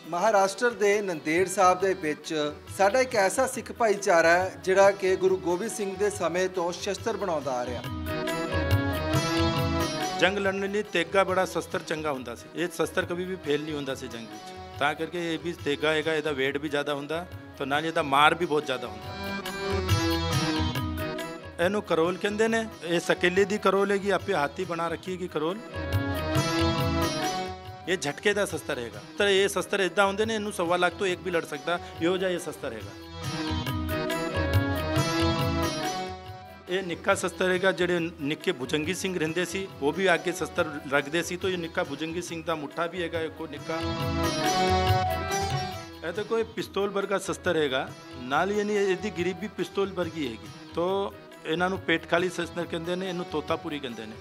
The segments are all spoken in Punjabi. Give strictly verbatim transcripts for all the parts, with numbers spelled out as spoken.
ਮਹਾਰਾਸ਼ਟਰ ਦੇ ਨੰਦੇੜ ਸਾਹਿਬ ਦੇ ਵਿੱਚ ਸਾਡਾ ਇੱਕ ਐਸਾ ਸਿੱਖ ਭਾਈਚਾਰਾ ਹੈ ਜਿਹੜਾ ਕਿ ਗੁਰੂ ਗੋਬਿੰਦ ਸਿੰਘ ਦੇ ਸਮੇਂ ਤੋਂ ਸ਼ਸਤਰ ਬਣਾਉਂਦਾ ਆ ਰਿਹਾ। ਜੰਗ ਲੜਨ ਲਈ ਤੇਗਾ ਬੜਾ ਸ਼ਸਤਰ ਚੰਗਾ ਹੁੰਦਾ ਸੀ। ਇਹ ਸ਼ਸਤਰ ਕभी ਵੀ ਫੇਲ ਨਹੀਂ ਹੁੰਦਾ ਸੀ ਜੰਗ ਵਿੱਚ, ਤਾਂ ਕਰਕੇ ਇਹ ਵੀ ਤੇਗਾ ਹੈਗਾ, ਇਹਦਾ ਵੇਟ ਵੀ ਜ਼ਿਆਦਾ ਹੁੰਦਾ ਤਾਂ ਨਾਲ ਇਹਦਾ ਮਾਰ ਵੀ ਬਹੁਤ ਜ਼ਿਆਦਾ ਹੁੰਦਾ। ਇਹਨੂੰ ਕਰੋਲ ਕਹਿੰਦੇ ਨੇ। ਇਹ ਸਕੇਲੇ ਦੀ ਕਰੋਲ ਹੈਗੀ, ਆਪੇ ਹਾਥੀ ਬਣਾ ਰੱਖੀ ਹੈਗੀ ਕਰੋਲ। ਇਹ ਝਟਕੇ ਦਾ ਸ਼ਸਤਰ ਹੈਗਾ। ਤਾਂ ਇਹ ਸ਼ਸਤਰ ਇੱਦਾਂ ਹੁੰਦੇ ਨੇ, ਇਹਨੂੰ ਸਵਾ ਲੱਖ ਤੋਂ ਇੱਕ ਵੀ ਲੜ ਸਕਦਾ, ਇਹੋ ਜਿਹਾ ਇਹ ਸ਼ਸਤਰ ਹੈਗਾ। ਇਹ ਨਿੱਕਾ ਸ਼ਸਤਰ ਹੈਗਾ। ਜਿਹੜੇ ਨਿੱਕੇ ਭੁਜੰਗੀ ਸਿੰਘ ਰਹਿੰਦੇ ਸੀ ਉਹ ਵੀ ਅੱਗੇ ਸ਼ਸਤਰ ਰੱਖਦੇ ਸੀ, ਤਾਂ ਇਹ ਨਿੱਕਾ ਭੁਜੰਗੀ ਸਿੰਘ ਦਾ ਮੁੱਠਾ ਵੀ ਹੈਗਾ ਇੱਕੋ ਨਿੱਕਾ। ਇਹ ਤਾਂ ਕੋਈ ਪਿਸਤੌਲ ਵਰਗਾ ਸ਼ਸਤਰ ਹੈਗਾ, ਨਾਲ ਯਾਨੀ ਇਹਦੀ ਗਰੀਬ ਵੀ ਪਿਸਤੌਲ ਵਰਗੀ ਹੈਗੀ। ਤਾਂ ਇਹਨਾਂ ਨੂੰ ਪੇਟ ਖਾਲੀ ਸ਼ਸਤਰ ਕਹਿੰਦੇ ਨੇ, ਇਹਨੂੰ ਤੋਤਾਪੁਰੀ ਕਹਿੰਦੇ ਨੇ।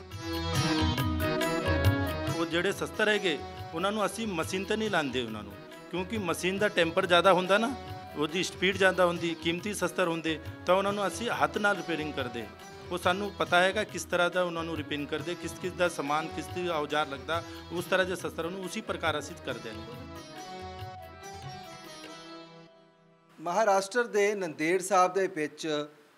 ਉਹ ਜਿਹੜੇ ਸ਼ਸਤਰ ਹੈਗੇ ਉਹਨਾਂ ਨੂੰ ਅਸੀਂ ਮਸ਼ੀਨ ਤੇ ਨਹੀਂ ਲਾਉਂਦੇ ਉਹਨਾਂ ਨੂੰ, ਕਿਉਂਕਿ ਮਸ਼ੀਨ ਦਾ ਟੈਂਪਰ ਜ਼ਿਆਦਾ ਹੁੰਦਾ ਨਾ, ਉਹਦੀ ਸਪੀਡ ਜ਼ਿਆਦਾ ਹੁੰਦੀ, ਕੀਮਤੀ ਸ਼ਸਤਰ ਹੁੰਦੇ, ਤਾਂ ਉਹਨਾਂ ਨੂੰ ਅਸੀਂ ਹੱਥ ਨਾਲ ਰਿਪੇਅਰਿੰਗ ਕਰਦੇ। ਉਹ ਸਾਨੂੰ ਪਤਾ ਹੈਗਾ ਕਿਸ ਤਰ੍ਹਾਂ ਦਾ ਉਹਨਾਂ ਨੂੰ ਰਿਪੇਅਰਿੰਗ ਕਰਦੇ, ਕਿਸ ਕਿਸ ਦਾ ਸਮਾਨ, ਕਿਸ ਦੀ ਔਜ਼ਾਰ ਲੱਗਦਾ, ਉਸ ਤਰ੍ਹਾਂ ਦੇ ਸ਼ਸਤਰਾਂ ਨੂੰ ਉਸੇ ਪ੍ਰਕਾਰ ਅਸੀਂ ਕਰਦੇ ਨੇ। ਮਹਾਰਾਸ਼ਟਰ ਦੇ ਨੰਦੇੜ ਸਾਹਿਬ ਦੇ ਵਿੱਚ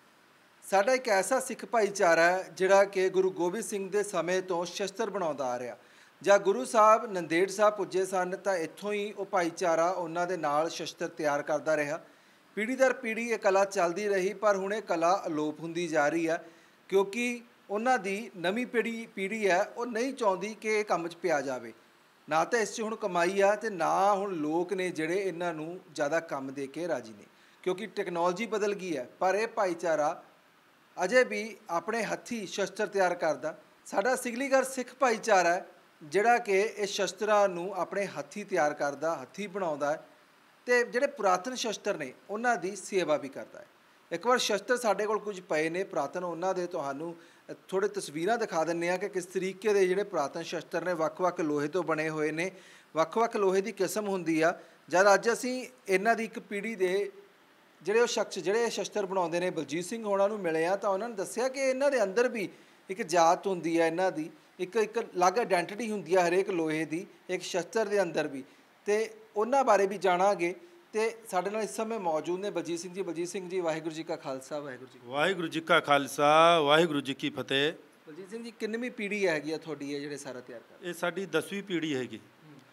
ਸਾਡਾ ਇੱਕ ਐਸਾ ਸਿੱਖ ਭਾਈਚਾਰਾ ਹੈ ਜਿਹੜਾ ਕਿ ਗੁਰੂ ਗੋਬਿੰਦ ਸਿੰਘ ਦੇ ਸਮੇਂ ਤੋਂ ਸ਼ਸਤਰ ਬਣਾਉਂਦਾ ਆ ਰਿਹਾ। ਜਾਂ ਗੁਰੂ ਸਾਹਿਬ ਨੰਦੇੜ ਸਾਹਿਬ ਪੁੱਜੇ ਸਨ ਤਾਂ ਇੱਥੋਂ ਹੀ ਉਹ ਭਾਈਚਾਰਾ ਉਹਨਾਂ ਦੇ ਨਾਲ ਸ਼ਸਤਰ ਤਿਆਰ ਕਰਦਾ ਰਿਹਾ। ਪੀੜ੍ਹੀ ਦਰ ਪੀੜ੍ਹੀ ਇਹ ਕਲਾ ਚੱਲਦੀ ਰਹੀ, ਪਰ ਹੁਣ ਇਹ ਕਲਾ ਅਲੋਪ ਹੁੰਦੀ ਜਾ ਰਹੀ ਹੈ, ਕਿਉਂਕਿ ਉਹਨਾਂ ਦੀ ਨਵੀਂ ਪੀੜ੍ਹੀ ਪੀੜ੍ਹੀ ਹੈ ਉਹ ਨਹੀਂ ਚਾਹੁੰਦੀ ਕਿ ਇਹ ਕੰਮ 'ਚ ਪਿਆ ਜਾਵੇ। ਨਾ ਤਾਂ ਇਸ 'ਚ ਹੁਣ ਕਮਾਈ ਆ ਅਤੇ ਨਾ ਹੁਣ ਲੋਕ ਨੇ ਜਿਹੜੇ ਇਹਨਾਂ ਨੂੰ ਜ਼ਿਆਦਾ ਕੰਮ ਦੇ ਕੇ ਰਾਜੀ ਨੇ, ਕਿਉਂਕਿ ਟੈਕਨੋਲੋਜੀ ਬਦਲ ਗਈ ਹੈ। ਪਰ ਇਹ ਭਾਈਚਾਰਾ ਅਜੇ ਵੀ ਆਪਣੇ ਹੱਥੀਂ ਸ਼ਸਤਰ ਤਿਆਰ ਕਰਦਾ। ਸਾਡਾ ਸਿਗਲੀਗਰ ਸਿੱਖ ਭਾਈਚਾਰਾ ਹੈ ਜਿਹੜਾ ਕਿ ਇਹ ਸ਼ਸਤਰਾਂ ਨੂੰ ਆਪਣੇ ਹੱਥੀਂ ਤਿਆਰ ਕਰਦਾ, ਹੱਥੀਂ ਬਣਾਉਂਦਾ ਹੈ, ਅਤੇ ਜਿਹੜੇ ਪੁਰਾਤਨ ਸ਼ਸਤਰ ਨੇ ਉਹਨਾਂ ਦੀ ਸੇਵਾ ਵੀ ਕਰਦਾ ਹੈ। ਇੱਕ ਵਾਰ ਸ਼ਸਤਰ ਸਾਡੇ ਕੋਲ ਕੁਝ ਪਏ ਨੇ ਪੁਰਾਤਨ, ਉਹਨਾਂ ਦੇ ਤੁਹਾਨੂੰ ਥੋੜ੍ਹੇ ਤਸਵੀਰਾਂ ਦਿਖਾ ਦਿੰਦੇ ਹਾਂ ਕਿ ਕਿਸ ਤਰੀਕੇ ਦੇ ਜਿਹੜੇ ਪੁਰਾਤਨ ਸ਼ਸਤਰ ਨੇ, ਵੱਖ-ਵੱਖ ਲੋਹੇ ਤੋਂ ਬਣੇ ਹੋਏ ਨੇ, ਵੱਖ-ਵੱਖ ਲੋਹੇ ਦੀ ਕਿਸਮ ਹੁੰਦੀ ਆ। ਜਦ ਅੱਜ ਅਸੀਂ ਇਹਨਾਂ ਦੀ ਇੱਕ ਪੀੜ੍ਹੀ ਦੇ ਜਿਹੜੇ ਉਹ ਸ਼ਖਸ ਜਿਹੜੇ ਇਹ ਸ਼ਸਤਰ ਬਣਾਉਂਦੇ ਨੇ ਬਲਜੀਤ ਸਿੰਘ ਹੋਣਾ ਨੂੰ ਮਿਲੇ ਆ, ਤਾਂ ਉਹਨਾਂ ਨੇ ਦੱਸਿਆ ਕਿ ਇਹਨਾਂ ਦੇ ਅੰਦਰ ਵੀ ਇੱਕ ਜਾਤ ਹੁੰਦੀ ਹੈ, ਇਹਨਾਂ ਦੀ ਇੱਕ ਇੱਕ ਅਲੱਗ ਆਇਡੈਂਟੀਟੀ ਹੁੰਦੀ ਹੈ ਹਰੇਕ ਲੋਹੇ ਦੀ, ਇੱਕ ਸ਼ਸਤਰ ਦੇ ਅੰਦਰ ਵੀ, ਅਤੇ ਉਹਨਾਂ ਬਾਰੇ ਵੀ ਜਾਣਾਂਗੇ। ਅਤੇ ਸਾਡੇ ਨਾਲ ਇਸ ਸਮੇਂ ਮੌਜੂਦ ਨੇ ਬਲਜੀਤ ਸਿੰਘ ਜੀ। ਬਲਜੀਤ ਸਿੰਘ ਜੀ, ਵਾਹਿਗੁਰੂ ਜੀ ਕਾ ਖਾਲਸਾ, ਵਾਹਿਗੁਰੂ ਜੀ ਵਾਹਿਗੁਰੂ ਜੀ ਕਾ ਖਾਲਸਾ, ਵਾਹਿਗੁਰੂ ਜੀ ਕੀ ਫਤਿਹ। ਬਲਜੀਤ ਸਿੰਘ ਜੀ, ਕਿੰਨਵੀਂ ਪੀੜ੍ਹੀ ਹੈਗੀ ਆ ਤੁਹਾਡੀ ਇਹ ਜਿਹੜੇ ਸਾਰਾ ਤਿਆਰ ਕਰ? ਇਹ ਸਾਡੀ ਦਸਵੀਂ ਪੀੜ੍ਹੀ ਹੈਗੀ।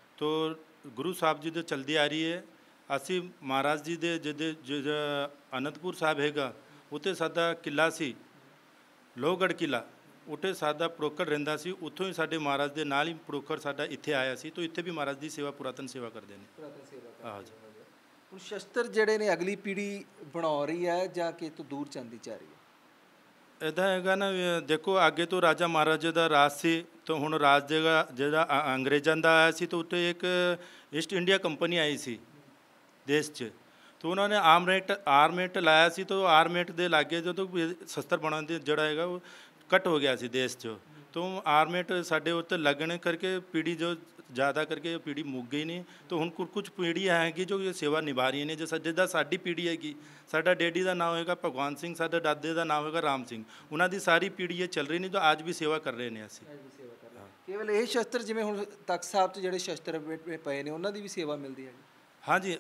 ਤੋ ਗੁਰੂ ਸਾਹਿਬ ਜੀ ਤੋਂ ਚਲਦੀ ਆ ਰਹੀ ਹੈ। ਅਸੀਂ ਮਹਾਰਾਜ ਜੀ ਦੇ ਜਿਹਦੇ ਜਿਹੜਾ ਅਨੰਦਪੁਰ ਸਾਹਿਬ ਹੈਗਾ, ਉੱਥੇ ਸਾਡਾ ਕਿਲ੍ਹਾ ਸੀ, ਲੋਹਗੜ੍ਹ ਕਿਲ੍ਹਾ, ਉੱਥੇ ਸਾਡਾ ਪ੍ਰੋਕਰ ਰਹਿੰਦਾ ਸੀ। ਉੱਥੋਂ ਹੀ ਸਾਡੇ ਮਹਾਰਾਜ ਦੇ ਨਾਲ ਹੀ ਪ੍ਰੋਕਰ ਸਾਡਾ ਇੱਥੇ ਆਇਆ ਸੀ, ਤਾਂ ਇੱਥੇ ਵੀ ਮਹਾਰਾਜ ਦੀ ਸੇਵਾ, ਪੁਰਾਤਨ ਸੇਵਾ ਕਰਦੇ ਨੇ। ਪੁਰਾਤਨ ਸੇਵਾ ਹਾਂ ਜੀ। ਹੁਣ ਸ਼ਸਤਰ ਜਿਹੜੇ ਨੇ ਅਗਲੀ ਪੀੜ੍ਹੀ ਬਣਾ ਰਹੀ ਹੈ ਜਾਂ ਕਿ ਤੋਂ ਦੂਰ ਜਾਂਦੀ ਜਾ ਰਹੀ ਹੈ? ਇੱਦਾਂ ਹੈਗਾ ਨਾ, ਦੇਖੋ ਅੱਗੇ ਤੋਂ ਰਾਜਾ ਮਹਾਰਾਜਾ ਦਾ ਰਾਜ ਸੀ, ਤਾਂ ਹੁਣ ਰਾਜ ਜਗ੍ਹਾ ਜਿਹੜਾ ਅੰਗਰੇਜ਼ਾਂ ਦਾ ਆਇਆ ਸੀ, ਤਾਂ ਉੱਥੇ ਇੱਕ ਈਸਟ ਇੰਡੀਆ ਕੰਪਨੀ ਆਈ ਸੀ ਦੇਸ਼ 'ਚ, ਤਾਂ ਉਹਨਾਂ ਨੇ ਆਰਮੇਟ ਆਰਮੇਟ ਲਾਇਆ ਸੀ। ਤਾਂ ਆਰਮੇਟ ਦੇ ਲਾਗੇ ਜਦੋਂ ਸ਼ਸਤਰ ਬਣਾਉਂਦੇ ਜਿਹੜਾ ਹੈਗਾ ਉਹ ਕੱਟ ਹੋ ਗਿਆ ਸੀ ਦੇਸ਼ 'ਚ, ਤਾਂ ਆਰਮੇਟ ਸਾਡੇ ਉੱਤੇ ਲੱਗਣ ਕਰਕੇ ਪੀੜ੍ਹੀ ਜੋ ਜ਼ਿਆਦਾ ਕਰਕੇ ਪੀੜ੍ਹੀ ਮੁੱਕ ਗਈ ਨਹੀਂ। ਤਾਂ ਹੁਣ ਕੁਝ ਕੁਝ ਪੀੜ੍ਹੀਆਂ ਹੈਗੀ ਜੋ ਇਹ ਸੇਵਾ ਨਿਭਾ ਰਹੀਆਂ ਨੇ। ਜਿਸ ਜਿੱਦਾਂ ਸਾਡੀ ਪੀੜ੍ਹੀ ਹੈਗੀ, ਸਾਡਾ ਡੈਡੀ ਦਾ ਨਾਮ ਹੋਏਗਾ ਭਗਵਾਨ ਸਿੰਘ, ਸਾਡੇ ਦਾਦੇ ਦਾ ਨਾਮ ਹੋਏਗਾ ਰਾਮ ਸਿੰਘ, ਉਹਨਾਂ ਦੀ ਸਾਰੀ ਪੀੜ੍ਹੀ ਇਹ ਚੱਲ ਰਹੀ ਨਹੀਂ, ਤਾਂ ਅੱਜ ਵੀ ਸੇਵਾ ਕਰ ਰਹੇ ਨੇ ਅਸੀਂ। ਕੇਵਲ ਇਹ ਸ਼ਸਤਰ, ਜਿਵੇਂ ਹੁਣ ਤਖਤ ਸਾਹਿਬ 'ਚ ਜਿਹੜੇ ਸ਼ਸਤਰ ਪਏ ਨੇ ਉਹਨਾਂ ਦੀ ਵੀ ਸੇਵਾ ਮਿਲਦੀ ਹੈ? ਹਾਂਜੀ,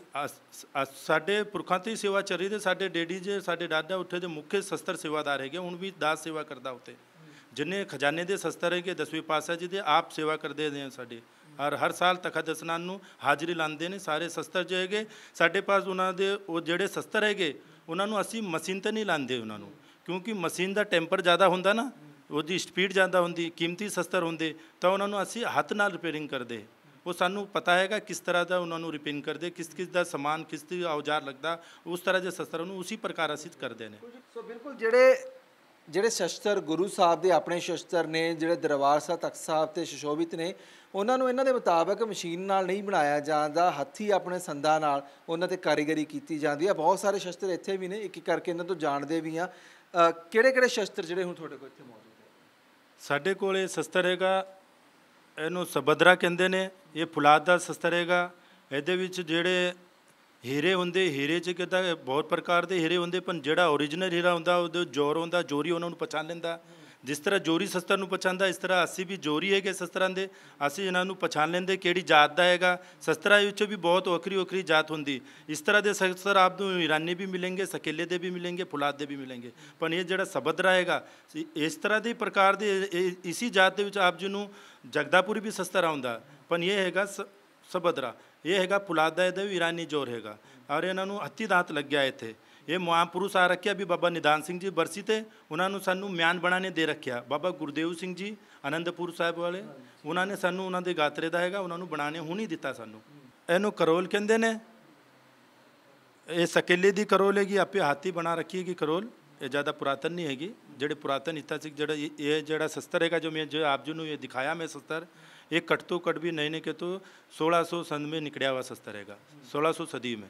ਸਾਡੇ ਪੁਰਖਾਂ ਤੋਂ ਹੀ ਸੇਵਾ ਚੱਲ ਰਹੀ, ਅਤੇ ਸਾਡੇ ਡੈਡੀ ਜੇ ਸਾਡੇ ਦਾਦਾ ਉੱਥੇ ਦੇ ਮੁੱਖ ਸ਼ਸਤਰ ਸੇਵਾਦਾਰ ਹੈਗੇ, ਹੁਣ ਵੀ ਦਾਸ ਸੇਵਾ ਕਰਦਾ ਉੱਥੇ। ਜਿੰਨੇ ਖਜ਼ਾਨੇ ਦੇ ਸ਼ਸਤਰ ਹੈਗੇ ਦਸਵੇਂ ਪਾਤਸ਼ਾਹ ਜੀ ਦੇ ਆਪ ਸੇਵਾ ਕਰਦੇ ਨੇ ਸਾਡੇ, ਔਰ ਹਰ ਸਾਲ ਤਖਤ ਇਸ਼ਨਾਨ ਨੂੰ ਹਾਜ਼ਰੀ ਲਾਉਂਦੇ ਨੇ। ਸਾਰੇ ਸ਼ਸਤਰ ਜੋ ਹੈਗੇ ਸਾਡੇ ਪਾਸ, ਉਹਨਾਂ ਦੇ ਉਹ ਜਿਹੜੇ ਸ਼ਸਤਰ ਹੈਗੇ ਉਹਨਾਂ ਨੂੰ ਅਸੀਂ ਮਸ਼ੀਨ 'ਤੇ ਨਹੀਂ ਲਾਉਂਦੇ ਉਹਨਾਂ ਨੂੰ, ਕਿਉਂਕਿ ਮਸ਼ੀਨ ਦਾ ਟੈਂਪਰ ਜ਼ਿਆਦਾ ਹੁੰਦਾ ਨਾ, ਉਹਦੀ ਸਪੀਡ ਜ਼ਿਆਦਾ ਹੁੰਦੀ, ਕੀਮਤੀ ਸ਼ਸਤਰ ਹੁੰਦੇ, ਤਾਂ ਉਹਨਾਂ ਨੂੰ ਅਸੀਂ ਹੱਥ ਨਾਲ ਰਿਪੇਅਰਿੰਗ ਕਰਦੇ। ਉਹ ਸਾਨੂੰ ਪਤਾ ਹੈਗਾ ਕਿਸ ਤਰ੍ਹਾਂ ਦਾ ਉਹਨਾਂ ਨੂੰ ਰਿਪੇਅਰਿੰਗ ਕਰਦੇ, ਕਿਸ ਕਿਸ ਦਾ ਸਮਾਨ, ਕਿਸ ਦੀ ਔਜ਼ਾਰ ਲੱਗਦਾ, ਉਸ ਤਰ੍ਹਾਂ ਦੇ ਸ਼ਸਤਰਾਂ ਨੂੰ ਉਸੇ ਪ੍ਰਕਾਰ ਅਸੀਂ ਕਰਦੇ ਨੇ। ਸੋ ਬਿਲਕੁਲ ਜਿਹੜੇ ਜਿਹੜੇ ਸ਼ਸਤਰ ਗੁਰੂ ਸਾਹਿਬ ਦੇ ਆਪਣੇ ਸ਼ਸਤਰ ਨੇ, ਜਿਹੜੇ ਦਰਬਾਰ ਸਾਹਿਬ ਤਖਤ ਸਾਹਿਬ 'ਤੇ ਸੁਸ਼ੋਭਿਤ ਨੇ, ਉਹਨਾਂ ਨੂੰ ਇਹਨਾਂ ਦੇ ਮੁਤਾਬਕ ਮਸ਼ੀਨ ਨਾਲ ਨਹੀਂ ਬਣਾਇਆ ਜਾਂਦਾ, ਹੱਥੀਂ ਆਪਣੇ ਸੰਦਾਂ ਨਾਲ ਉਹਨਾਂ 'ਤੇ ਕਾਰੀਗਰੀ ਕੀਤੀ ਜਾਂਦੀ ਹੈ। ਬਹੁਤ ਸਾਰੇ ਸ਼ਸਤਰ ਇੱਥੇ ਵੀ ਨੇ, ਇੱਕ ਇੱਕ ਕਰਕੇ ਇਹਨਾਂ ਤੋਂ ਜਾਣਦੇ ਵੀ ਹਾਂ। ਕਿਹੜੇ ਕਿਹੜੇ ਸ਼ਸਤਰ ਜਿਹੜੇ ਹੁਣ ਤੁਹਾਡੇ ਕੋਲ ਇੱਥੇ ਮੌਜੂਦ ਹੈ? ਸਾਡੇ ਕੋਲ ਇਹ ਸ਼ਸਤਰ ਹੈਗਾ, ਇਹਨੂੰ ਸਬਦਰਾ ਕਹਿੰਦੇ ਨੇ। ਇਹ ਫੁਲਾਦ ਦਾ ਸ਼ਸਤਰ ਹੈਗਾ। ਇਹਦੇ ਵਿੱਚ ਜਿਹੜੇ ਹੀਰੇ ਹੁੰਦੇ, ਹੀਰੇ 'ਚ ਕਿੱਦਾਂ ਬਹੁਤ ਪ੍ਰਕਾਰ ਦੇ ਹੀਰੇ ਹੁੰਦੇ, ਪਰ ਜਿਹੜਾ ਓਰੀਜਨਲ ਹੀਰਾ ਹੁੰਦਾ ਉਹਦੇ ਜ਼ੋਰ ਹੁੰਦਾ, ਜੋਰੀ ਉਹਨਾਂ ਨੂੰ ਪਛਾਣ ਲੈਂਦਾ। ਜਿਸ ਤਰ੍ਹਾਂ ਜੋਰੀ ਸ਼ਸਤਰ ਨੂੰ ਪਛਾਣਦਾ, ਇਸ ਤਰ੍ਹਾਂ ਅਸੀਂ ਵੀ ਜੋਰੀ ਹੈਗੇ ਸ਼ਸਤਰਾਂ ਦੇ। ਅਸੀਂ ਇਹਨਾਂ ਨੂੰ ਪਛਾਣ ਲੈਂਦੇ ਕਿਹੜੀ ਜਾਤ ਦਾ ਹੈਗਾ। ਸ਼ਸਤਰਾਂ ਵਿੱਚ ਵੀ ਬਹੁਤ ਵੱਖਰੀ ਵੱਖਰੀ ਜਾਤ ਹੁੰਦੀ। ਇਸ ਤਰ੍ਹਾਂ ਦੇ ਸ਼ਸਤਰ ਆਪ ਨੂੰ ਈਰਾਨੀ ਵੀ ਮਿਲेंगे, ਸਕੇਲੇ ਦੇ ਵੀ ਮਿਲेंगे, ਫੁਲਾਦ ਦੇ ਵੀ ਮਿਲेंगे। ਪਰ ਇਹ ਜਿਹੜਾ ਸਬਦਰਾ ਹੈਗਾ ਇਸ ਤਰ੍ਹਾਂ ਦੀ ਪ੍ਰਕਾਰ ਦੇ ਇਸੀ ਜਾਤ ਦੇ ਵਿੱਚ ਆਪ ਜੀ ਨੂੰ ਜਗਦਾਪੁਰੀ ਵੀ ਸ਼ਸਤਰ ਆਉਂਦਾ। ਪਰ ਇਹ ਹੈਗਾ ਸ ਸਬਦਰਾ, ਇਹ ਹੈਗਾ ਫੁਲਾਦ ਦਾ, ਇਹਦਾ ਵੀ ਈਰਾਨੀ ਜੋਰ ਹੈਗਾ। ਔਰ ਇਹਨਾਂ ਨੂੰ ਹੱਥੀ ਦਾਂਤ ਲੱਗਿਆ ਇੱਥੇ। ਇਹ ਮਹਾਂਪੁਰਸ਼ ਆ ਰੱਖਿਆ ਵੀ ਬਾਬਾ ਨਿਧਾਨ ਸਿੰਘ ਜੀ ਬਰਸੀ ਤੇ ਉਹਨਾਂ ਨੂੰ ਸਾਨੂੰ ਮਿਆਨ ਬਣਾਣੇ ਦੇ ਰੱਖਿਆ। ਬਾਬਾ ਗੁਰਦੇਵ ਸਿੰਘ ਜੀ ਆਨੰਦਪੁਰ ਸਾਹਿਬ ਵਾਲੇ, ਉਹਨਾਂ ਨੇ ਸਾਨੂੰ ਉਹਨਾਂ ਦੇ ਗਾਤਰੇ ਦਾ ਹੈਗਾ, ਉਹਨਾਂ ਨੂੰ ਬਣਾਣੇ ਹੁਣ ਹੀ ਦਿੱਤਾ ਸਾਨੂੰ। ਇਹਨੂੰ ਕਰੋਲ ਕਹਿੰਦੇ ਨੇ। ਇਹ ਸਕੇਲੇ ਦੀ ਕਰੋਲ ਹੈਗੀ, ਆਪੇ ਹਾਥੀ ਬਣਾ ਰੱਖੀ ਹੈਗੀ ਕਰੋਲ। ਇਹ ਜ਼ਿਆਦਾ ਪੁਰਾਤਨ ਨਹੀਂ ਹੈਗੀ। ਜਿਹੜੇ ਪੁਰਾਤਨ ਇਤਿਹਾਸਿਕ ਜਿਹੜਾ ਇਹ ਜਿਹੜਾ ਸ਼ਸਤਰ ਹੈਗਾ ਜੋ ਮੈਂ ਜੋ ਆਪ ਜੀ ਨੂੰ ਇਹ ਦਿਖਾਇਆ ਮੈਂ ਸ਼ਸਤਰ, ਇਹ कट तो कट भी नहीं नहीं के तो सोलह सौ सन में निकलिया हुआ शस्त्र रहेगा, सोलह सौ सदी में।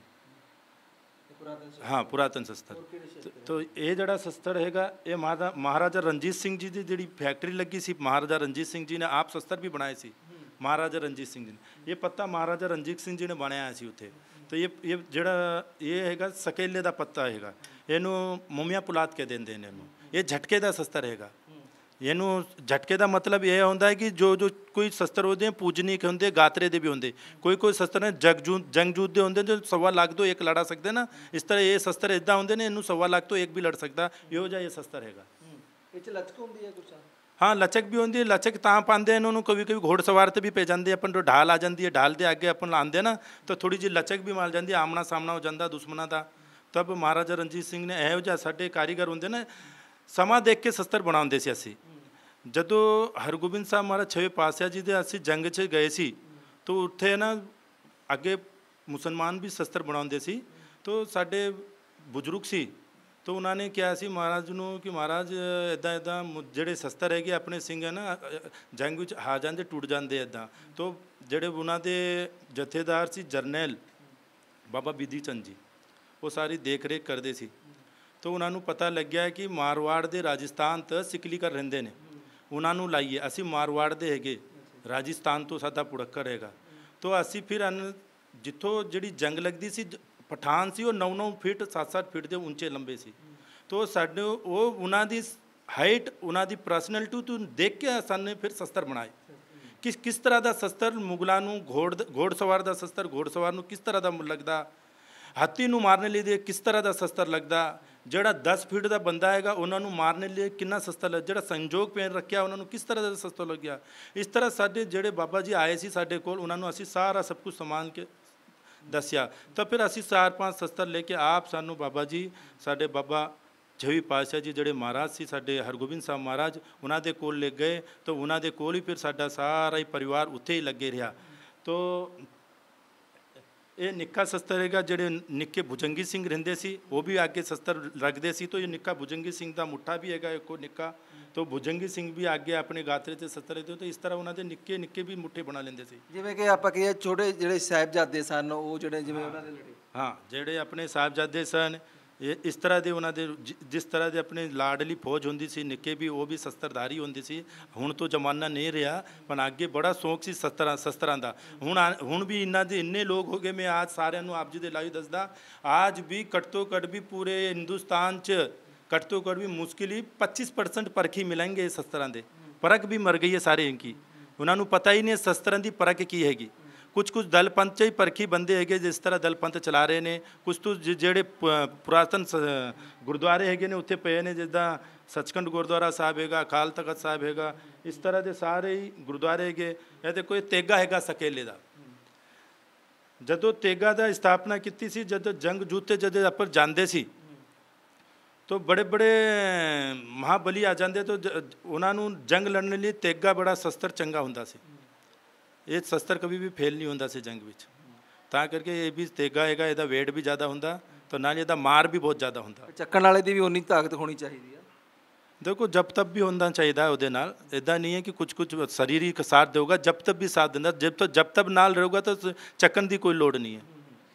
हाँ पुरातन शस्त्र। तो, तो ये जड़ा शस्त्र हैगा ये महारा महाराजा रणजीत सिंह जी की जी फैक्ट्री लगी सी, महाराजा रणजीत सिंह जी ने आप शस्त्र भी बनाए सी। महाराजा रणजीत सिंह जी ने ये पत्ता महाराजा रणजीत सिंह जी ने बनाया सी उत्थे। तो ये ये जड़ा ये हैगा सकेले का पत्ता हैगा, इनू मुमिया पुलाद कह देंगे इनू। ये झटके का शस्त्र हैगा। ਇਹਨੂੰ ਝਟਕੇ ਦਾ ਮਤਲਬ ਇਹ ਹੁੰਦਾ ਹੈ ਕਿ ਜੋ ਜੋ ਕੋਈ ਸ਼ਸਤਰ ਹੁੰਦੇ ਪੂਜਨੀਕ ਹੁੰਦੇ, ਗਾਤਰੇ ਦੇ ਵੀ ਹੁੰਦੇ। ਕੋਈ ਕੋਈ ਸ਼ਸਤਰ ਨੇ ਜਗਜੂ ਜੰਗਜੂਤ ਦੇ ਹੁੰਦੇ ਜੋ ਸਵਾ ਲੱਖ ਤੋਂ ਇੱਕ ਲੜਾ ਸਕਦੇ ਨਾ। ਇਸ ਤਰ੍ਹਾਂ ਇਹ ਸ਼ਸਤਰ ਇੱਦਾਂ ਹੁੰਦੇ ਨੇ ਇਹਨੂੰ ਸਵਾ ਲੱਖ ਤੋਂ ਇੱਕ ਵੀ ਲੜ ਸਕਦਾ। ਇਹੋ ਜਿਹਾ ਇਹ ਸ਼ਸਤਰ ਹੈਗਾ। ਇਹ 'ਚ ਲਚਕ ਹੁੰਦੀ ਹੈ ਕੁਛ? ਹਾਂ ਲਚਕ ਵੀ ਹੁੰਦੀ ਹੈ। ਲਚਕ ਤਾਂ ਪਾਉਂਦੇ ਇਹਨਾਂ ਨੂੰ ਕभी ਕभी ਘੋੜ ਸਵਾਰ 'ਤੇ ਵੀ ਪੈ ਜਾਂਦੇ ਆਪਾਂ ਜੋ ਢਾਲ ਆ ਜਾਂਦੀ ਹੈ, ਢਾਲ ਦੇ ਅੱਗੇ ਆਪਾਂ ਲਾਉਂਦੇ ਨਾ ਤਾਂ ਥੋੜ੍ਹੀ ਜਿਹੀ ਲਚਕ ਵੀ ਮਿਲ ਜਾਂਦੀ, ਆਮਣਾ ਸਾਹਮਣਾ ਹੋ ਜਾਂਦਾ ਦੁਸ਼ਮਣਾਂ ਦਾ। ਤਬ ਮਹਾਰਾਜਾ ਰਣਜੀਤ ਸਿੰਘ ਨੇ ਇਹੋ ਜਿਹਾ ਸਾਡੇ ਕਾਰੀਗਰ ਹੁੰਦੇ ਨਾ ਸਮਾਂ ਦੇਖ ਕੇ ਸ਼ਸਤਰ ਬਣਾਉਂਦੇ ਸੀ ਅਸੀਂ। ਜਦੋਂ ਹਰਗੋਬਿੰਦ ਸਾਹਿਬ ਮਹਾਰਾਜ ਛੇਵੇਂ ਪਾਤਸ਼ਾਹ ਜੀ ਦੇ ਅਸੀਂ ਜੰਗ 'ਚ ਗਏ ਸੀ ਤਾਂ ਉੱਥੇ ਨਾ ਅੱਗੇ ਮੁਸਲਮਾਨ ਵੀ ਸ਼ਸਤਰ ਬਣਾਉਂਦੇ ਸੀ। ਤਾਂ ਸਾਡੇ ਬਜ਼ੁਰਗ ਸੀ ਤਾਂ ਉਹਨਾਂ ਨੇ ਕਿਹਾ ਸੀ ਮਹਾਰਾਜ ਨੂੰ ਕਿ ਮਹਾਰਾਜ ਇੱਦਾਂ ਇੱਦਾਂ ਜਿਹੜੇ ਸ਼ਸਤਰ ਹੈਗੇ ਆਪਣੇ ਸਿੰਘ ਹੈ ਨਾ ਜੰਗ ਵਿੱਚ ਆ ਜਾਂਦੇ ਟੁੱਟ ਜਾਂਦੇ ਇੱਦਾਂ। ਤਾਂ ਜਿਹੜੇ ਉਹਨਾਂ ਦੇ ਜਥੇਦਾਰ ਸੀ ਜਰਨੈਲ ਬਾਬਾ ਬਿਧੀ ਚੰਦ ਜੀ, ਉਹ ਸਾਰੀ ਦੇਖ ਰੇਖ ਕਰਦੇ ਸੀ। ਤਾਂ ਉਹਨਾਂ ਨੂੰ ਪਤਾ ਲੱਗਿਆ ਕਿ ਮਾਰਵਾੜ ਦੇ ਰਾਜਸਥਾਨ ਤੋਂ ਸਿਕਲੀਕਰ ਰਹਿੰਦੇ ਨੇ, ਉਹਨਾਂ ਨੂੰ ਲਾਈਏ। ਅਸੀਂ ਮਾਰਵਾੜ ਦੇ ਹੈਗੇ, ਰਾਜਸਥਾਨ ਤੋਂ ਸਾਡਾ ਪੁੜਕਰ ਹੈਗਾ। ਤਾਂ ਅਸੀਂ ਫਿਰ ਅਨ ਜਿੱਥੋਂ ਜਿਹੜੀ ਜੰਗ ਲੱਗਦੀ ਸੀ ਪਠਾਨ ਸੀ ਉਹ ਨੌ ਨੌ ਫੀਟ ਸੱਤ ਸੱਤ ਫੀਟ ਦੇ ਉੱਚੇ ਲੰਬੇ ਸੀ। ਤਾਂ ਸਾਡੇ ਉਹ ਉਹਨਾਂ ਦੀ ਹਾਈਟ ਉਹਨਾਂ ਦੀ ਪਰਸਨੈਲਿਟੀ ਤੋਂ ਦੇਖ ਕੇ ਸਾਨੂੰ ਫਿਰ ਸ਼ਸਤਰ ਬਣਾਏ। ਕਿਸ ਕਿਸ ਤਰ੍ਹਾਂ ਦਾ ਸ਼ਸਤਰ ਮੁਗਲਾਂ ਨੂੰ ਘੋੜ ਘੋੜ ਸਵਾਰ ਦਾ ਸ਼ਸਤਰ ਘੋੜ ਸਵਾਰ ਨੂੰ ਕਿਸ ਤਰ੍ਹਾਂ ਦਾ ਲੱਗਦਾ, ਹਾਥੀ ਨੂੰ ਮਾਰਨ ਲਈ ਦੇ ਕਿਸ ਤਰ੍ਹਾਂ ਦਾ ਸ਼ਸਤਰ ਲੱਗਦਾ, ਜਿਹੜਾ ਦਸ ਫੀਟ ਦਾ ਬੰਦਾ ਹੈਗਾ ਉਹਨਾਂ ਨੂੰ ਮਾਰਨ ਲਈ ਕਿੰਨਾ ਸ਼ਸਤਰ ਲੱਗ, ਜਿਹੜਾ ਸੰਜੋਗ ਪਹਿਨ ਰੱਖਿਆ ਉਹਨਾਂ ਨੂੰ ਕਿਸ ਤਰ੍ਹਾਂ ਦਾ ਸ਼ਸਤਰ ਲੱਗਿਆ। ਇਸ ਤਰ੍ਹਾਂ ਸਾਡੇ ਜਿਹੜੇ ਬਾਬਾ ਜੀ ਆਏ ਸੀ ਸਾਡੇ ਕੋਲ ਉਹਨਾਂ ਨੂੰ ਅਸੀਂ ਸਾਰਾ ਸਭ ਕੁਝ ਸਮਾਨ ਕੇ ਦੱਸਿਆ। ਤਾਂ ਫਿਰ ਅਸੀਂ ਚਾਰ ਪੰਜ ਸ਼ਸਤਰ ਲੈ ਕੇ ਆਪ ਸਾਨੂੰ ਬਾਬਾ ਜੀ ਸਾਡੇ ਬਾਬਾ ਛੇਵੀਂ ਪਾਤਸ਼ਾਹ ਜੀ ਜਿਹੜੇ ਮਹਾਰਾਜ ਸੀ ਸਾਡੇ ਹਰਗੋਬਿੰਦ ਸਾਹਿਬ ਮਹਾਰਾਜ ਉਹਨਾਂ ਦੇ ਕੋਲ ਲੈ ਗਏ। ਤਾਂ ਉਹਨਾਂ ਦੇ ਕੋਲ ਹੀ ਫਿਰ ਸਾਡਾ ਸਾਰਾ ਹੀ ਪਰਿਵਾਰ ਉੱਥੇ ਹੀ ਲੱਗੇ ਰਿਹਾ। ਤਾਂ ਇਹ ਨਿੱਕਾ ਸ਼ਸਤਰ ਹੈਗਾ, ਜਿਹੜੇ ਨਿੱਕੇ ਭੁਜੰਗੀ ਸਿੰਘ ਰਹਿੰਦੇ ਸੀ ਉਹ ਵੀ ਅੱਗੇ ਸ਼ਸਤਰ ਰੱਖਦੇ ਸੀ। ਤਾਂ ਇਹ ਨਿੱਕਾ ਭੁਜੰਗੀ ਸਿੰਘ ਦਾ ਮੁੱਠਾ ਵੀ ਹੈਗਾ ਇੱਕੋ ਨਿੱਕਾ। ਤਾਂ ਭੁਜੰਗੀ ਸਿੰਘ ਵੀ ਅੱਗੇ ਆਪਣੇ ਗਾਤਰੇ 'ਤੇ ਸ਼ਸਤਰ ਰੱਖਦੇ। ਤਾਂ ਇਸ ਤਰ੍ਹਾਂ ਉਹਨਾਂ ਦੇ ਨਿੱਕੇ ਨਿੱਕੇ ਵੀ ਮੁੱਠੇ ਬਣਾ ਲੈਂਦੇ ਸੀ। ਜਿਵੇਂ ਕਿ ਆਪਾਂ ਕਹੀਏ ਛੋਟੇ ਜਿਹੜੇ ਸਾਹਿਬਜ਼ਾਦੇ ਸਨ ਉਹ ਜਿਹੜੇ ਜਿਵੇਂ ਉਹਨਾਂ ਦੇ ਲੜੇ। ਹਾਂ ਜਿਹੜੇ ਆਪਣੇ ਸਾਹਿਬਜ਼ਾਦੇ ਸਨ ਇਹ ਇਸ ਤਰ੍ਹਾਂ ਦੇ ਉਹਨਾਂ ਦੇ ਜਿਸ ਤਰ੍ਹਾਂ ਦੇ ਆਪਣੇ ਲਾਡਲੀ ਫੌਜ ਹੁੰਦੀ ਸੀ ਨਿੱਕੇ ਵੀ ਉਹ ਵੀ ਸ਼ਸਤਰਧਾਰੀ ਹੁੰਦੀ ਸੀ। ਹੁਣ ਤੋਂ ਜ਼ਮਾਨਾ ਨਹੀਂ ਰਿਹਾ ਪਰ ਅੱਗੇ ਬੜਾ ਸ਼ੌਕ ਸੀ ਸ਼ਸਤਰਾਂ ਸ਼ਸਤਰਾਂ ਦਾ। ਹੁਣ ਹੁਣ ਵੀ ਇਹਨਾਂ ਦੇ ਇੰਨੇ ਲੋਕ ਹੋ ਗਏ। ਮੈਂ ਅੱਜ ਸਾਰਿਆਂ ਨੂੰ ਆਪ ਜੀ ਦੇ ਲਾਈਵ ਦੱਸਦਾ ਅੱਜ ਵੀ ਘੱਟ ਤੋਂ ਘੱਟ ਵੀ ਪੂਰੇ ਹਿੰਦੁਸਤਾਨ 'ਚ ਘੱਟ ਤੋਂ ਘੱਟ ਵੀ ਮੁਸ਼ਕਿਲ ਹੀ ਪੱਚੀਸ ਪਰਸੈਂਟ ਪਰਖੀ ਮਿਲਣਗੇ ਸ਼ਸਤਰਾਂ ਦੇ। ਪਰਖ ਵੀ ਮਰ ਗਈ ਹੈ ਸਾਰੇ ਇਨਕੀ, ਉਹਨਾਂ ਨੂੰ ਪਤਾ ਹੀ ਨਹੀਂ ਸ਼ਸਤਰਾਂ ਦੀ ਪਰਖ ਕੀ ਹੈਗੀ। ਕੁਛ ਕੁਛ ਦਲ ਪੰਥ 'ਚ ਹੀ ਪਰਖੀ ਬੰਦੇ ਹੈਗੇ ਜਿਸ ਤਰ੍ਹਾਂ ਦਲ ਪੰਥ ਚਲਾ ਰਹੇ ਨੇ। ਕੁਛ ਤੋਂ ਜਿਹੜੇ ਪੁਰਾਤਨ ਗੁਰਦੁਆਰੇ ਹੈਗੇ ਨੇ ਉੱਥੇ ਪਏ ਨੇ, ਜਿੱਦਾਂ ਸੱਚਖੰਡ ਗੁਰਦੁਆਰਾ ਸਾਹਿਬ ਹੈਗਾ, ਅਕਾਲ ਤਖਤ ਸਾਹਿਬ ਹੈਗਾ, ਇਸ ਤਰ੍ਹਾਂ ਦੇ ਸਾਰੇ ਹੀ ਗੁਰਦੁਆਰੇ ਹੈਗੇ। ਇਹਦੇ ਕੋਈ ਤੇਗਾ ਹੈਗਾ ਸਕੇਲੇ ਦਾ। ਜਦੋਂ ਤੇਗਾ ਦਾ ਸਥਾਪਨਾ ਕੀਤੀ ਸੀ, ਜਦੋਂ ਜੰਗ ਜੂਤੇ ਜਦੋਂ ਆਪਾਂ ਜਾਂਦੇ ਸੀ ਤਾਂ ਬੜੇ ਬੜੇ ਮਹਾਬਲੀ ਆ ਜਾਂਦੇ ਤਾਂ ਉਹਨਾਂ ਨੂੰ ਜੰਗ ਲੜਨ ਲਈ ਤੇਗਾ ਬੜਾ ਸ਼ਸਤਰ ਚੰਗਾ ਹੁੰਦਾ ਸੀ। ਇਹ ਸ਼ਸਤਰ ਕभी ਵੀ ਫੇਲ ਨਹੀਂ ਹੁੰਦਾ ਸੀ ਜੰਗ ਵਿੱਚ। ਤਾਂ ਕਰਕੇ ਇਹ ਵੀ ਤੇਗਾ ਹੈਗਾ, ਇਹਦਾ ਵੇਟ ਵੀ ਜ਼ਿਆਦਾ ਹੁੰਦਾ ਤਾਂ ਨਾਲ ਇਹਦਾ ਮਾਰ ਵੀ ਬਹੁਤ ਜ਼ਿਆਦਾ ਹੁੰਦਾ। ਚੱਕਣ ਵਾਲੇ ਦੀ ਵੀ ਉਨੀ ਤਾਕਤ ਹੋਣੀ ਚਾਹੀਦੀ ਆ। ਦੇਖੋ ਜਬ ਤੱਕ ਵੀ ਹੁੰਦਾ ਚਾਹੀਦਾ ਉਹਦੇ ਨਾਲ। ਇੱਦਾਂ ਨਹੀਂ ਹੈ ਕਿ ਕੁਛ ਕੁਛ ਸਰੀਰਿਕ ਸਾਥ ਦੇਊਗਾ, ਜਬ ਤੱਕ ਵੀ ਸਾਥ ਦਿੰਦਾ। ਜਬ ਤੱਕ ਜਬ ਤੱਕ ਨਾਲ ਰਹੂਗਾ ਤਾਂ ਚੱਕਣ ਦੀ ਕੋਈ ਲੋੜ ਨਹੀਂ ਹੈ।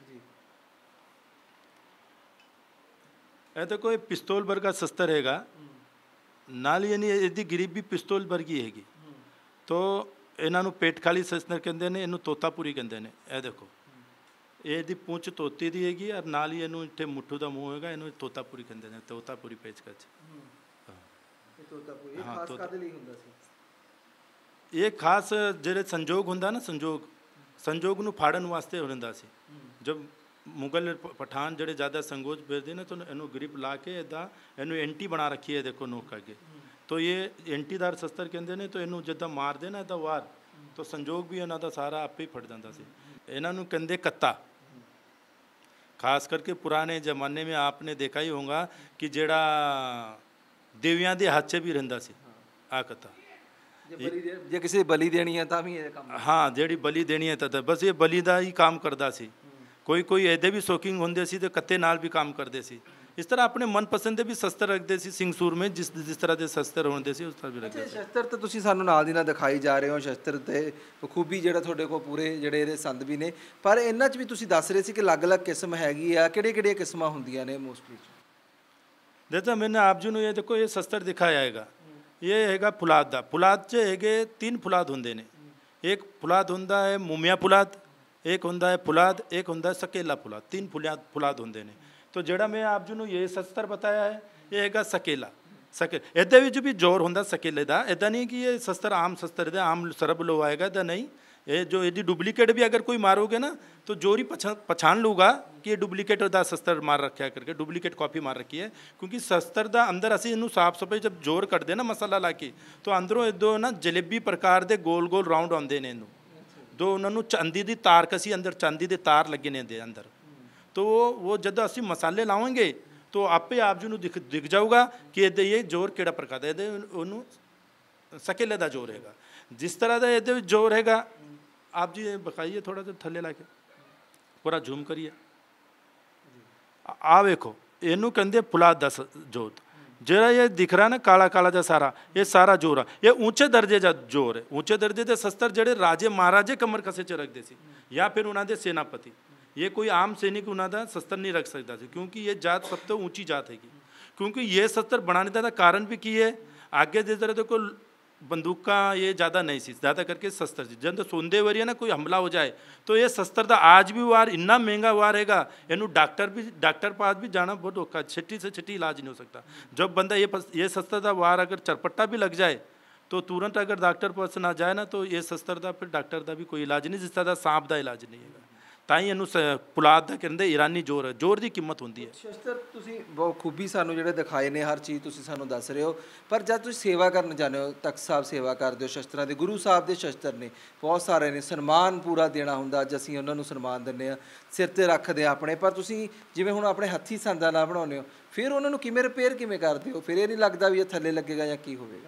ਇਹ ਤਾਂ ਕੋਈ ਪਿਸਤੌਲ ਵਰਗਾ ਸ਼ਸਤਰ ਹੈਗਾ ਨਾਲ, ਯਾਨੀ ਇਹਦੀ ਗਰੀਬੀ ਪਿਸਤੌਲ ਵਰਗੀ ਹੈਗੀ। ਤਾਂ ਇਹਨਾਂ ਨੂੰ ਪੇਟ ਖਾਲੀ ਸ਼ਸਤਰ ਕਹਿੰਦੇ ਨੇ, ਇਹਨੂੰ ਤੋਤਾਪੁਰੀ ਕਹਿੰਦੇ ਨੇ। ਇਹ ਦੇਖੋ ਇਹਦੀ ਪੂੰਛ ਤੋਤੇ ਦੀ ਹੈਗੀ ਔਰ ਨਾਲ ਹੀ ਇਹਨੂੰ ਇੱਥੇ ਮੁੱਠੂ ਦਾ ਮੂੰਹ ਹੈਗਾ, ਇਹਨੂੰ ਤੋਤਾਪੁਰੀ ਕਹਿੰਦੇ ਨੇ, ਤੋਤਾਪੁਰੀ ਪੇਚਕਸ਼। ਤੋਤਾਪੁਰੀ ਇਹ ਹਾਂ, ਖਾਸ ਤੋਤਾ- ਕਾਹਦੇ ਲਈ ਹੁੰਦਾ ਸੀ? ਇਹ ਖਾਸ ਜਿਹੜੇ ਸੰਜੋਗ ਹੁੰਦਾ ਨਾ, ਸੰਜੋਗ ਸੰਜੋਗ ਨੂੰ ਫਾੜਨ ਵਾਸਤੇ ਹੋ ਜਾਂਦਾ ਸੀ। ਜਦ ਮੁਗਲ ਪ- ਪਠਾਨ ਜਿਹੜੇ ਜ਼ਿਆਦਾ ਸੰਗੋਜ ਭੇਜਦੇ ਨੇ ਤਾਂ ਇਹਨੂੰ ਗ੍ਰਿਪ ਲਾ ਕੇ ਇੱਦਾਂ ਇਹਨੂੰ ਐਂਟੀ ਬਣਾ ਰੱਖੀ ਹੈ, ਦੇਖੋ ਨੋਕ ਅੱਗੇ। ਤੋ ਇਹ ਐਂਟੀਦਾਰ ਸ਼ਸਤਰ ਕਹਿੰਦੇ ਨੇ। ਤੋ ਇਹਨੂੰ ਜਿੱਦਾਂ ਮਾਰਦੇ ਨਾ ਇੱਦਾਂ ਵਾਰ, ਤੋ ਸੰਜੋਗ ਵੀ ਇਹਨਾਂ ਦਾ ਸਾਰਾ ਆਪੇ ਹੀ ਫਟ ਜਾਂਦਾ ਸੀ। ਇਹਨਾਂ ਨੂੰ ਕਹਿੰਦੇ ਕੱਤਾ। ਖਾਸ ਕਰਕੇ ਪੁਰਾਣੇ ਜ਼ਮਾਨੇ में आपने देखा ही होगा कि ਜਿਹੜਾ ਦੇਵੀਆਂ ਦੇ ਹੱਥ 'ਚ ਵੀ ਰਹਿੰਦਾ ਸੀ ਆ ਕੱਤਾ। ਜੇ ਬਲੀ ਦੇ ਜੇ ਕਿਸੇ ਦੀ ਬਲੀ ਦੇਣੀ ਹੈ ਤਾਂ ਵੀ ਇਹ ਕੰਮ ਹਾਂ, ਜਿਹੜੀ ਬਲੀ ਦੇਣੀ ਹੈ ਤਾਂ ਬਸ ਇਹ ਬਲੀ ਦਾ ਹੀ ਕੰਮ ਕਰਦਾ ਸੀ। ਕੋਈ ਕੋਈ ਇਹਦੇ ਵੀ ਸ਼ੌਕੀਨ ਹੁੰਦੇ ਸੀ ਤੇ ਕੱਤੇ ਨਾਲ ਵੀ ਕੰਮ ਕਰਦੇ ਸੀ। ਇਸ ਤਰ੍ਹਾਂ ਆਪਣੇ ਮਨਪਸੰਦ ਦੇ ਵੀ ਸ਼ਸਤਰ ਰੱਖਦੇ ਸੀ ਸਿੰਘ ਸੂਰਮੇ, ਜਿਸ ਜਿਸ ਤਰ੍ਹਾਂ ਦੇ ਸ਼ਸਤਰ ਹੁੰਦੇ ਸੀ ਉਸ ਤਰ੍ਹਾਂ ਵੀ ਰੱਖਦੇ ਸੀ। ਸ਼ਸਤਰ ਤਾਂ ਤੁਸੀਂ ਸਾਨੂੰ ਨਾਲ ਦੀ ਨਾਲ ਦਿਖਾਈ ਜਾ ਰਹੇ ਹੋ, ਸ਼ਸਤਰ ਤੇ ਬਖੂਬੀ ਜਿਹੜਾ ਤੁਹਾਡੇ ਕੋਲ ਪੂਰੇ ਜਿਹੜੇ ਇਹਦੇ ਸੰਦ ਵੀ ਨੇ, ਪਰ ਇਹਨਾਂ 'ਚ ਵੀ ਤੁਸੀਂ ਦੱਸ ਰਹੇ ਸੀ ਕਿ ਅਲੱਗ-ਅਲੱਗ ਕਿਸਮ ਹੈਗੀ ਆ, ਕਿਹੜੇ ਕਿਹੜੀਆਂ ਕਿਸਮਾਂ ਹੁੰਦੀਆਂ ਨੇ ਮੋਸਟਲੀ? देखो मैंने आप जी ਨੂੰ ਇਹ ਦੇਖੋ ਇਹ ਸ਼ਸਤਰ ਦਿਖਾਇਆ ਹੈਗਾ। ਇਹ ਹੈਗਾ ਫੁਲਾਦ ਦਾ। ਫੁਲਾਦ 'ਚ ਹੈਗੇ ਤਿੰਨ ਫੁਲਾਦ ਹੁੰਦੇ ਨੇ। ਇੱਕ ਫੁਲਾਦ ਹੁੰਦਾ ਹੈ ਮੂਮੀਆ ਫੁਲਾਦ, ਇੱਕ ਹੁੰਦਾ ਹੈ ਫੁਲਾਦ, ਇੱਕ ਹੁੰਦਾ ਹੈ ਸਕੇਲਾ ਫੁਲਾਦ। ਤਿੰਨ ਫੁਲਾਦ ਫੁਲਾਦ ਹੁੰਦੇ ਨੇ। ਤੋ ਜਿਹੜਾ ਮੈਂ ਆਪ ਜੀ ਨੂੰ ਇਹ ਸ਼ਸਤਰ ਬਤਾਇਆ ਹੈ ਇਹ ਹੈਗਾ ਸਕੇਲਾ। ਸਕੇ ਇਹਦੇ ਵਿੱਚ ਵੀ ਜ਼ੋਰ ਹੁੰਦਾ ਸਕੇਲੇ ਦਾ। ਇੱਦਾਂ ਨਹੀਂ ਕਿ ਇਹ ਸ਼ਸਤਰ ਆਮ ਸ਼ਸਤਰ ਦਾ ਆਮ ਸਰਬ ਲੋ ਆਏਗਾ, ਇੱਦਾਂ ਨਹੀਂ। ਇਹ ਜੋ ਇਹਦੀ ਡੁਪਲੀਕੇਟ ਵੀ ਅਗਰ ਕੋਈ ਮਾਰੋਗੇ ਨਾ तो जोर ही पछा पछान लूगा कि ये डुप्लीकेट ਦਾ शस्त्र मार रखा करके, डुप्लीकेट कॉपी मार रखी है। क्योंकि शस्त्र ਦਾ ਅੰਦਰ ਅਸੀਂ ਇਹਨੂੰ ਸਾਫ ਸਫਾਈ ਜਦ ਜ਼ੋਰ ਕੱਢਦੇ ਨਾ ਮਸਾਲਾ ਲਾ ਕੇ, ਤਾਂ ਅੰਦਰੋਂ ਇਦੋਂ ਨਾ ਜਲੇਬੀ ਪ੍ਰਕਾਰ ਦੇ ਗੋਲ ਗੋਲ ਰਾਉਂਡ ਆਉਂਦੇ ਨੇ ਇਹਨੂੰ। ਦੋ ਉਹਨਾਂ ਨੂੰ ਚਾਂਦੀ ਦੀ ਤਾਰ ਕਸੀ ਅੰਦਰ, ਚਾਂਦੀ ਦੇ ਤਾਰ ਲੱਗੇ ਨੇ ਇਹਦੇ ਅੰਦਰ। तो वो ਜਦੋਂ ਅਸੀਂ ਮਸਾਲੇ ਲਾਵਾਂਗੇ तो ਆਪੇ ਆਪ ਜੀ ਨੂੰ ਦਿਖ ਦਿਖ ਜਾਊਗਾ ਕਿ ਇਹਦੇ ਇਹ ਜ਼ੋਰ ਕਿਹੜਾ ਪ੍ਰਕਾਰ ਦਾ। ਇਹਦੇ ਉਹਨੂੰ ਸਕੇਲੇ ਦਾ ਜ਼ੋਰ ਹੈਗਾ। ਜਿਸ ਤਰ੍ਹਾਂ ਦਾ ਇਹਦੇ ਵਿੱਚ ਜ਼ੋਰ ਹੈਗਾ, आप जी बकाइए थोड़ा सा थल्ले ला के पूरा झूम करिए। आ वेखो ਇਹਨੂੰ ਕਹਿੰਦੇ ਫੁਲਾਦ ਦਾ ਜੋਤ। ਜਿਹੜਾ ਇਹ ਦਿਖ ਰਿਹਾ ਨਾ ਕਾਲਾ ਕਾਲਾ ਜਿਹਾ ਸਾਰਾ, ਇਹ ਸਾਰਾ ਜ਼ੋਰ ਆ। ਇਹ ਉੱਚੇ ਦਰਜੇ ਦਾ ਜ਼ੋਰ ਹੈ। ਉੱਚੇ ਦਰਜੇ ਦੇ ਸ਼ਸਤਰ ਜਿਹੜੇ ਰਾਜੇ ਮਹਾਰਾਜੇ ਕਮਰ ਕਸੇ 'ਚ ਰੱਖਦੇ ਸੀ, ਜਾਂ ਫਿਰ ਉਹਨਾਂ ਦੇ ਸੈਨਾਪਤੀ। ਇਹ ਕੋਈ ਆਮ ਸੈਨਿਕ ਉਹਨਾਂ ਦਾ ਸ਼ਸਤਰ ਨਹੀਂ ਰੱਖ ਸਕਦਾ ਸੀ, ਕਿਉਂਕਿ ਇਹ ਜਾਤ ਸਭ ਤੋਂ ਉੱਚੀ ਜਾਤ ਹੈਗੀ। ਕਿਉਂਕਿ ਇਹ ਸ਼ਸਤਰ ਬਣਾने ਦਾ ਕਾਰਨ ਵੀ ਕੀ ਹੈ, आगे जिस तरह देखो बंदूका ये ज़्यादा नहीं सी, ज़्यादा करके शस्त्र सी। जब सोंदे वरी है ना कोई हमला हो जाए तो ये शस्त्र का आज भी वार इन्ना महंगा वार हैगा, इनू डॉक्टर भी डॉक्टर पास भी जाना बहुत औखा, छिट्टी से छिट्टी इलाज नहीं हो सकता। जब बंदा ये ये शस्त्र का वार अगर चरपट्टा भी लग जाए तो तुरंत अगर डॉक्टर पास ना जाए ना तो ये शस्त्र का फिर डॉक्टर का भी कोई इलाज नहीं, जिस तरह सांप का इलाज नहीं है। ਤਾਂ ਹੀ ਇਹਨੂੰ ਪੁਲਾਦ ਦਾ ਕਹਿੰਦੇ ਇਰਾਨੀ ਜ਼ੋਰ ਹੈ। ਜ਼ੋਰ ਦੀ ਕੀਮਤ ਹੁੰਦੀ ਹੈ। ਸ਼ਸਤਰ ਤੁਸੀਂ ਬਹੁਤ ਖੂਬੀ ਸਾਨੂੰ ਜਿਹੜੇ ਦਿਖਾਏ ਨੇ, ਹਰ ਚੀਜ਼ ਤੁਸੀਂ ਸਾਨੂੰ ਦੱਸ ਰਹੇ ਹੋ, ਪਰ ਜਦ ਤੁਸੀਂ ਸੇਵਾ ਕਰਨ ਜਾਂਦੇ ਹੋ, ਤਖਤ ਸਾਹਿਬ ਸੇਵਾ ਕਰਦੇ ਹੋ ਸ਼ਸਤਰਾਂ ਦੀ, ਗੁਰੂ ਸਾਹਿਬ ਦੇ ਸ਼ਸਤਰ ਨੇ ਬਹੁਤ ਸਾਰੇ ਨੇ, ਸਨਮਾਨ ਪੂਰਾ ਦੇਣਾ ਹੁੰਦਾ। ਅੱਜ ਅਸੀਂ ਉਹਨਾਂ ਨੂੰ ਸਨਮਾਨ ਦਿੰਦੇ ਹਾਂ, ਸਿਰ 'ਤੇ ਰੱਖਦੇ ਹਾਂ ਆਪਣੇ। ਪਰ ਤੁਸੀਂ ਜਿਵੇਂ ਹੁਣ ਆਪਣੇ ਹੱਥੀਂ ਸੰਦਾਂ ਨਾਲ ਬਣਾਉਂਦੇ ਹੋ, ਫਿਰ ਉਹਨਾਂ ਨੂੰ ਕਿਵੇਂ ਰਿਪੇਅਰ ਕਿਵੇਂ ਕਰਦੇ ਹੋ? ਫਿਰ ਇਹ ਨਹੀਂ ਲੱਗਦਾ ਵੀ ਇਹ ਥੱਲੇ ਲੱਗੇਗਾ ਜਾਂ ਕੀ ਹੋਵੇਗਾ?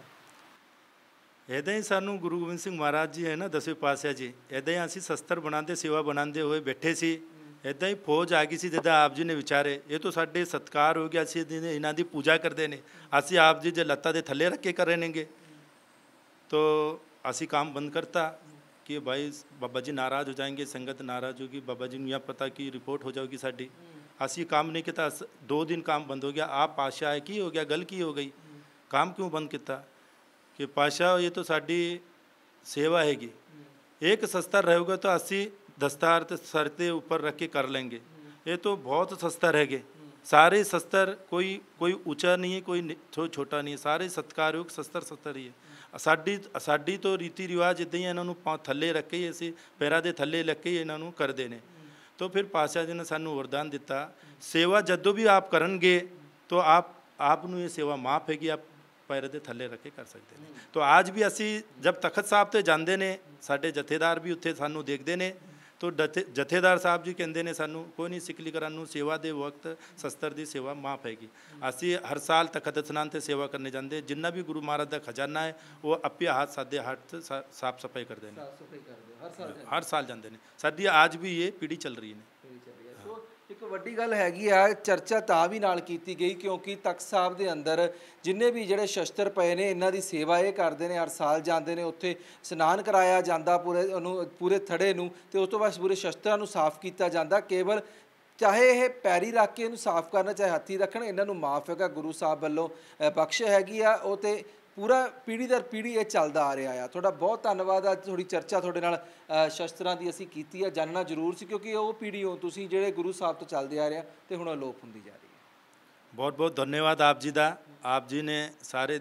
ਇੱਦਾਂ ਹੀ ਸਾਨੂੰ ਗੁਰੂ ਗੋਬਿੰਦ ਸਿੰਘ ਮਹਾਰਾਜ ਜੀ ਹੈ ਨਾ ਦਸਵੇਂ ਪਾਤਸ਼ਾਹ ਜੀ, ਇੱਦਾਂ ਹੀ ਅਸੀਂ ਸ਼ਸਤਰ ਬਣਾਉਂਦੇ ਸੇਵਾ ਬਣਾਉਂਦੇ ਹੋਏ ਬੈਠੇ ਸੀ। ਇੱਦਾਂ ਹੀ ਫੌਜ ਆ ਗਈ ਸੀ, ਜਿੱਦਾਂ ਆਪ ਜੀ ਨੇ ਵਿਚਾਰੇ ਇਹ ਤਾਂ ਸਾਡੇ ਸਤਿਕਾਰ ਹੋ ਗਿਆ, ਅਸੀਂ ਇਹਨਾਂ ਦੀ ਪੂਜਾ ਕਰਦੇ ਨੇ। ਅਸੀਂ ਆਪ ਜੀ ਜੇ ਲੱਤਾਂ ਦੇ ਥੱਲੇ ਰੱਖ ਕੇ ਕਰ ਰਹੇ ਨੇਗੇ तो ਅਸੀਂ काम बंद करता कि भाई बाबा जी नाराज़ हो जाएंगे, संगत नाराज़ होगी, बाबा जी ਨੂੰ पता कि रिपोर्ट हो जाएगी साड़ी। ਅਸੀਂ काम नहीं किया, दो दिन काम बंद हो गया। आप पातशाह आए, की हो गया, गल की हो गई, काम क्यों बंद किया? कि पातशाह ये तो साड़ी सेवा हैगी, एक शस्त्र रहेगा तो अस्सी दस्तार तो सर के ऊपर रख के कर लेंगे। ये तो बहुत शस्त्र हैगे, सारे शस्त्र कोई कोई ऊंचा नहीं है, कोई छोटा नहीं है, सारे सत्कारयोग शस्त्र शस्त्र ही है। ਸਾਡੀ ਸਾਡੀ तो रीति रिवाज इदां ही इन्हों पा थले रख के ही असी पैरों के थले रख के ही इन्हों करते हैं। तो फिर पातशाह जी ने सानू वरदान दिता, सेवा जदों भी आप करनगे तो आप आपनू ये सेवा माफ़ हैगी, आप पैरों के थले रख के कर सकते हैं। तो आज भी असी जब तखत साहब ते जाते हैं, साडे जथेदार भी उत्थे सानू देखते हैं, तो जथे जथेदार साहब जी कहते हैं सानू कोई नहीं सिकली करानू सेवा दे वक्त शस्त्र की सेवा माफ़ हैगी। असी हर साल तखत स्नान से सेवा करने जाते, जिन्ना भी गुरु महाराज का खजाना है वो अपे हाथ सादे हाथ साफ सफाई करते हैं, हर साल जाते हैं। साडी आज भी ये पीढ़ी चल रही है। ਇੱਕ ਵੱਡੀ ਗੱਲ ਹੈਗੀ ਆ, ਚਰਚਾ ਤਾਂ ਵੀ ਨਾਲ ਕੀਤੀ ਗਈ ਕਿਉਂਕਿ ਤਖਤ ਸਾਹਿਬ ਦੇ ਅੰਦਰ ਜਿੰਨੇ ਵੀ ਜਿਹੜੇ ਸ਼ਸਤਰ ਪਏ ਨੇ ਇਹਨਾਂ ਦੀ ਸੇਵਾ ਇਹ ਕਰਦੇ ਨੇ, ਹਰ ਸਾਲ ਜਾਂਦੇ ਨੇ, ਉੱਥੇ ਇਸ਼ਨਾਨ ਕਰਾਇਆ ਜਾਂਦਾ ਪੂਰੇ ਉਹਨੂੰ ਪੂਰੇ ਥੜੇ ਨੂੰ, ਤੇ ਉਸ ਤੋਂ ਬਾਅਦ ਪੂਰੇ ਸ਼ਸਤਰਾਂ ਨੂੰ ਸਾਫ਼ ਕੀਤਾ ਜਾਂਦਾ। ਕੇਵਲ ਚਾਹੇ ਇਹ ਪੈਰੀ ਰੱਖ ਕੇ ਇਹਨੂੰ ਸਾਫ਼ ਕਰਨਾ, ਚਾਹੇ ਹੱਥੀਂ ਰੱਖਣ, ਇਹਨਾਂ ਨੂੰ ਮਾਫ਼ ਹੈਗਾ, ਗੁਰੂ ਸਾਹਿਬ ਵੱਲੋਂ ਬਖਸ਼ ਹੈਗੀ ਆ ਉਹ, ਤੇ ਪੂਰਾ ਪੀੜ੍ਹੀ ਦਰ ਪੀੜ੍ਹੀ ਇਹ ਚੱਲਦਾ ਆ ਰਿਹਾ ਆ। ਤੁਹਾਡਾ ਬਹੁਤ ਧੰਨਵਾਦ। ਅੱਜ ਥੋੜ੍ਹੀ ਚਰਚਾ ਤੁਹਾਡੇ ਨਾਲ ਸ਼ਸਤਰਾਂ ਦੀ ਅਸੀਂ ਕੀਤੀ ਆ, ਜਾਣਨਾ ਜ਼ਰੂਰ ਸੀ ਕਿਉਂਕਿ ਉਹ ਪੀੜ੍ਹੀ ਹੋ ਤੁਸੀਂ ਜਿਹੜੇ ਗੁਰੂ ਸਾਹਿਬ ਤੋਂ ਚੱਲਦੇ ਆ ਰਿਹਾ ਤੇ ਹੁਣ ਅਲੋਪ ਹੁੰਦੀ ਜਾ ਰਹੀ ਹੈ। बहुत बहुत धन्यवाद आप जी का। आप जी ने सारे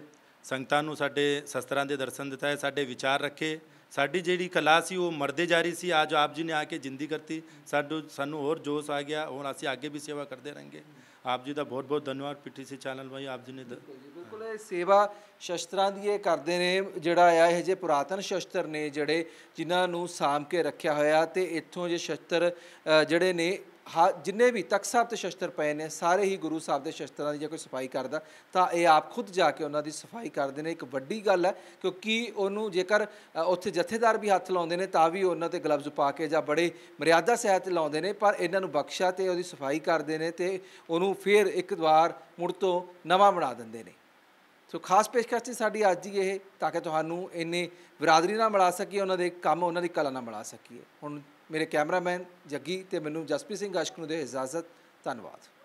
ਸੰਗਤਾਂ ਨੂੰ ਸਾਡੇ ਸ਼ਸਤਰਾਂ ਦੇ ਦਰਸ਼ਨ ਦਿੱਤਾ ਹੈ, ਸਾਡੇ ਵਿਚਾਰ ਰੱਖੇ। ਸਾਡੀ ਜਿਹੜੀ ਕਲਾ ਸੀ ਉਹ ਮਰਦੇ ਜਾ ਰਹੀ ਸੀ, ਅੱਜ ਆਪ ਜੀ ਨੇ ਆ ਕੇ ਜ਼ਿੰਦੀ ਕਰਤੀ, ਸਾਡੂ ਸਾਨੂੰ ਹੋਰ ਜੋਸ਼ ਆ ਗਿਆ। ਹੁਣ ਅਸੀਂ ਅੱਗੇ ਵੀ ਸੇਵਾ ਕਰਦੇ रहेंगे। ਆਪ ਜੀ ਦਾ ਬਹੁਤ ਬਹੁਤ ਧੰਨਵਾਦ ਪੀਟੀਸੀ ਚੈਨਲ ਭਾਈ, ਆਪ ਜੀ ਨੇ ਦ- ਬਿਲਕੁਲ ਇਹ ਸੇਵਾ ਸ਼ਸਤਰਾਂ ਦੀ ਇਹ ਕਰਦੇ ਨੇ, ਜਿਹੜਾ ਆ ਇਹ ਜੇ ਪੁਰਾਤਨ ਸ਼ਸਤਰ ਨੇ ਜਿਹੜੇ ਜਿਨ੍ਹਾਂ ਨੂੰ ਸਾਂਭ ਕੇ ਰੱਖਿਆ ਹੋਇਆ, ਤੇ ਇੱਥੋਂ ਜੇ ਸ਼ਸਤਰ ਅ, ਜਿਹੜੇ ਨੇ ਹਾ ਜਿੰਨੇ ਵੀ ਤਖਤ ਸਾਹਿਬ ਤੇ ਸ਼ਸਤਰ ਪਏ ਨੇ ਸਾਰੇ ਹੀ ਗੁਰੂ ਸਾਹਿਬ ਦੇ ਸ਼ਸਤਰਾਂ ਦੀ ਜੇ ਕੋਈ ਸਫਾਈ ਕਰਦਾ ਤਾਂ ਇਹ ਆਪ ਖੁਦ ਜਾ ਕੇ ਉਹਨਾਂ ਦੀ ਸਫਾਈ ਕਰਦੇ ਨੇ। ਇੱਕ ਵੱਡੀ ਗੱਲ ਹੈ, ਕਿਉਂਕਿ ਉਹਨੂੰ ਜੇਕਰ ਅ, ਉੱਥੇ ਜਥੇਦਾਰ ਵੀ ਹੱਥ ਲਾਉਂਦੇ ਨੇ ਤਾਂ ਵੀ ਉਹਨਾਂ ਤੇ ਗਲਵਜ਼ ਪਾ ਕੇ ਜਾਂ ਬੜੇ ਮਰਿਆਦਾ ਸਹਿਤ ਲਾਉਂਦੇ ਨੇ, ਪਰ ਇਹਨਾਂ ਨੂੰ ਬਖਸ਼ਾ ਤੇ ਉਹਦੀ ਸਫਾਈ ਕਰਦੇ ਨੇ ਤੇ ਉਹਨੂੰ ਫਿਰ ਇੱਕ ਵਾਰ ਮੁੜ ਤੋਂ ਨਵਾਂ ਬਣਾ ਦਿੰਦੇ ਨੇ। ਸੋ ਖਾਸ ਪੇਸ਼ਕਸ਼ ਸੀ ਸਾਡੀ ਅੱਜ ਦੀ ਇਹ, ਤਾਂ ਕਿ ਤੁਹਾਨੂੰ ਇੰਨੇ ਬਰਾਦਰੀ ਨਾਲ ਮਿਲਾ ਸਕੀਏ, ਉਹਨਾਂ ਦੇ ਕੰਮ ਉਹਨਾਂ ਦੀ ਕਲਾ ਨਾਲ ਮਿਲਾ ਸਕੀਏ। ਹੁਣ ਮੇਰੇ ਕੈਮਰਾਮੈਨ ਜੱਗੀ ਤੇ ਮੈਨੂੰ ਜਸਪ੍ਰੀਤ ਸਿੰਘ ਅਸ਼ਕ ਨੂੰ ਦੇ ਇਜਾਜ਼ਤ। ਧੰਨਵਾਦ।